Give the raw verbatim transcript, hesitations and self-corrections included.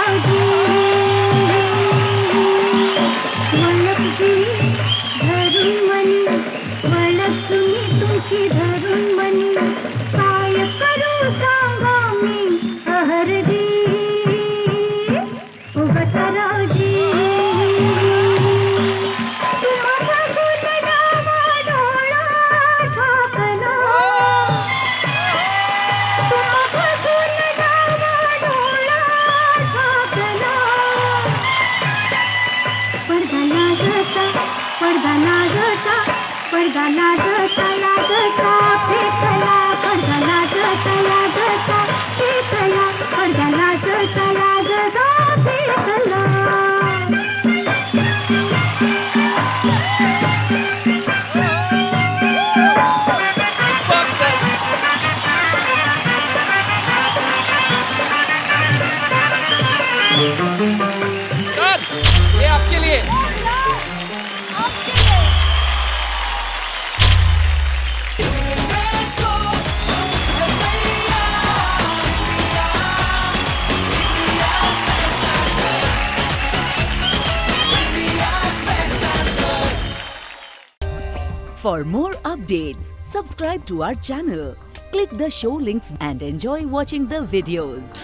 जी वळखली धरून मनी वळखली तुमची धरून मनी काय करू सांगा मी अहरजी उगतराजी पडदा लागता पडदा लागता लागता फेकला पडदा लागता लागता फेकला पडदा लागता लागता फेकला सर ये आपके लिए For more updates, subscribe to our channel, click the show links and enjoy watching the videos.